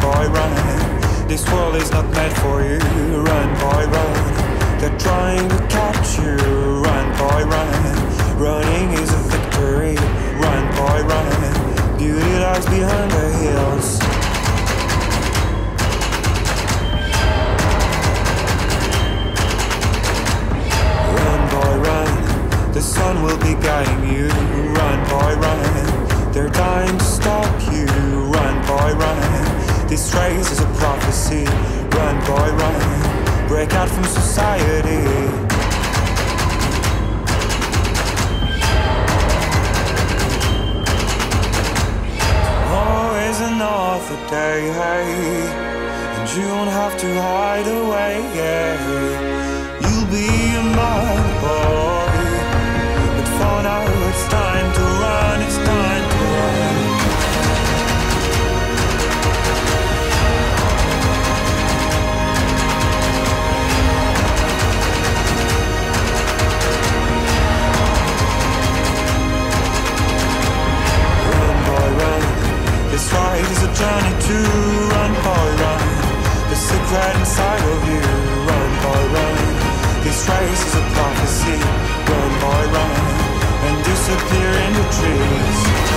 boy, run. This world is not meant for you. Run, boy, run. They're trying to catch you. Run, boy, run. Running is a victory. Run, boy, run. Beauty lies behind the hills. Run, boy, run. The sun will be guiding you. Run, boy, run. They're dying to stop you. Run, boy, run. This race is a prophecy. Run, boy, run. Break out from society. Oh, is another day, hey, and you won't have to hide away, yeah. You'll be a man, boy, but for now it's time to run, it's time to run. This ride is a journey to run, boy, run. The secret inside of you, run, boy, run. This race is a prophecy, run, boy, run. And disappear in the trees.